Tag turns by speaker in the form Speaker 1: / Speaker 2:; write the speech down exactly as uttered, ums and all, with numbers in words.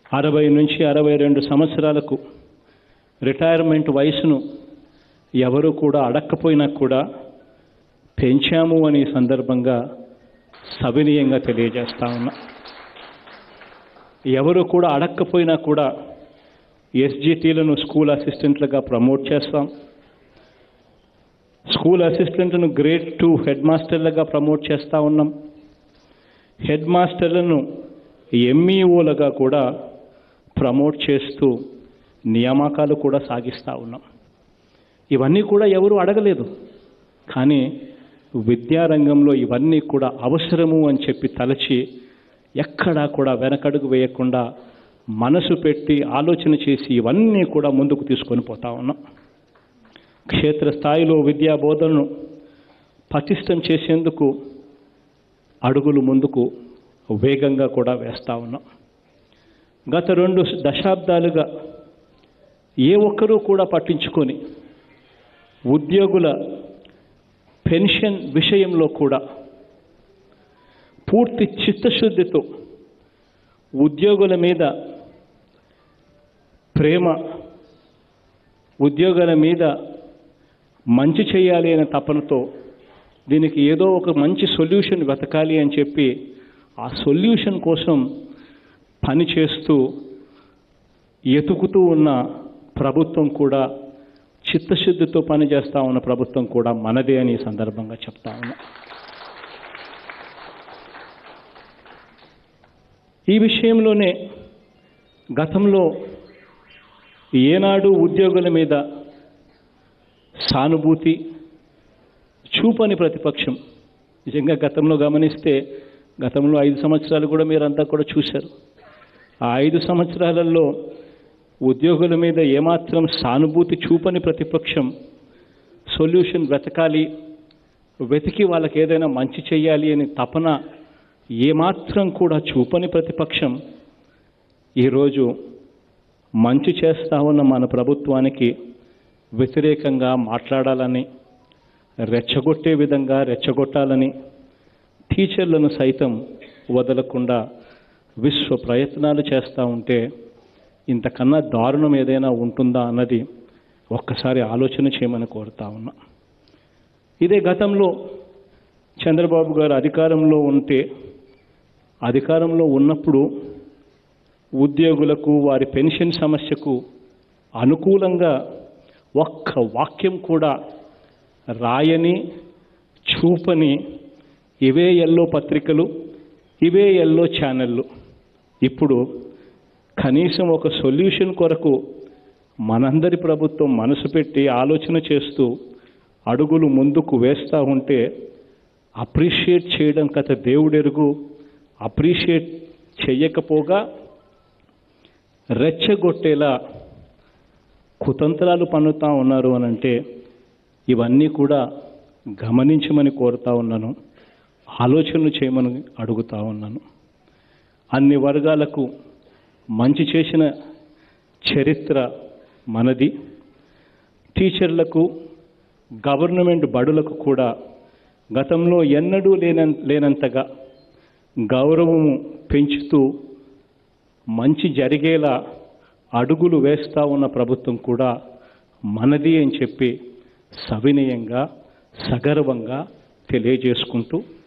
Speaker 1: అరవై నుంచి అరవై రెండు సంవత్సరాలకు రిటైర్మెంట్ వయసును ఎవరు కూడా అడక్కపోయినా కూడా పెంచాము అనే సందర్భంగా సవినీయంగా తెలియజేస్తా ఉన్నా. ఎవరు కూడా అడక్కపోయినా కూడా ఎస్జిటీలను స్కూల్ అసిస్టెంట్లుగా ప్రమోట్ చేస్తాం. స్కూల్ అసిస్టెంట్లను గ్రేడ్ టూ హెడ్ మాస్టర్లుగా ప్రమోట్ చేస్తూ ఉన్నాం. హెడ్ మాస్టర్లను ఎంఈఓలుగా కూడా ప్రమోట్ చేస్తూ నియామకాలు కూడా సాగిస్తూ ఉన్నాం. ఇవన్నీ కూడా ఎవరు అడగలేదు, కానీ విద్యారంగంలో ఇవన్నీ కూడా అవసరము అని చెప్పి తలచి ఎక్కడా కూడా వెనకడుగు వేయకుండా మనసు పెట్టి ఆలోచన చేసి ఇవన్నీ కూడా ముందుకు తీసుకొని పోతా ఉన్నాం. క్షేత్రస్థాయిలో విద్యా బోధనను పటిష్టం చేసేందుకు అడుగులు ముందుకు వేగంగా కూడా వేస్తూ ఉన్నాం. గత రెండు దశాబ్దాలుగా ఏ ఒక్కరూ కూడా పట్టించుకొని ఉద్యోగుల పెన్షన్ విషయంలో కూడా పూర్తి చిత్తశుద్ధితో ఉద్యోగుల మీద ప్రేమ, ఉద్యోగుల మీద మంచి చేయాలి అనే తపనతో దీనికి ఏదో ఒక మంచి సొల్యూషన్ వెతకాలి అని చెప్పి ఆ సొల్యూషన్ కోసం పనిచేస్తూ ఎతుకుతూ ఉన్న ప్రభుత్వం కూడా, చిత్తశుద్ధితో పనిచేస్తూ ఉన్న ప్రభుత్వం కూడా మనదే అని ఈ సందర్భంగా చెప్తా ఉన్నా. ఈ విషయంలోనే గతంలో ఏనాడు ఉద్యోగుల మీద సానుభూతి చూపని ప్రతిపక్షం, నిజంగా గతంలో గమనిస్తే గతంలో ఐదు సంవత్సరాలు కూడా మీరంతా కూడా చూశారు. ఆ ఐదు సంవత్సరాలలో ఉద్యోగుల మీద ఏమాత్రం సానుభూతి చూపని ప్రతిపక్షం సొల్యూషన్ వెతకాలి, వెతికి వాళ్ళకి ఏదైనా మంచి చేయాలి అని తపన ఏమాత్రం కూడా చూపని ప్రతిపక్షం ఈరోజు మంచి చేస్తా ఉన్న మన ప్రభుత్వానికి వ్యతిరేకంగా మాట్లాడాలని, రెచ్చగొట్టే విధంగా రెచ్చగొట్టాలని టీచర్లను సైతం వదలకుండా విశ్వ ప్రయత్నాలు చేస్తూ ఉంటే ఇంతకన్నా దారుణం ఏదైనా ఉంటుందా అన్నది ఒక్కసారి ఆలోచన చేయమని కోరుతా ఉన్నా. ఇదే గతంలో చంద్రబాబు గారు అధికారంలో ఉంటే, అధికారంలో ఉన్నప్పుడు ఉద్యోగులకు వారి పెన్షన్ సమస్యకు అనుకూలంగా ఒక్క వాక్యం కూడా రాయని, చూపని ఇవే ఎల్లో పత్రికలు, ఇవే ఎల్లో ఛానళ్ళు ఇప్పుడు కనీసం ఒక సొల్యూషన్ కొరకు మనందరి ప్రభుత్వం మనసు పెట్టి ఆలోచన చేస్తూ అడుగులు ముందుకు వేస్తూ ఉంటే అప్రిషియేట్ చేయడం కథ దేవుడెరుగు, అప్రిషియేట్ చెయ్యకపోగా రెచ్చగొట్టేలా కుతంత్రాలు పన్నుతూ ఉన్నారు అని అంటే ఇవన్నీ కూడా గమనించమని కోరుతా ఉన్నాను, ఆలోచనలు చేయమని అడుగుతా ఉన్నాను. అన్ని వర్గాలకు మంచి చేసిన చరిత్ర మనది. టీచర్లకు, గవర్నమెంట్ బడులకు కూడా గతంలో ఎన్నడూ లేన లేనంతగా గౌరవము పెంచుతూ మంచి జరిగేలా అడుగులు వేస్తూ ఉన్న ప్రభుత్వం కూడా మనది అని చెప్పి సవినయంగా, సగర్వంగా తెలియజేసుకుంటూ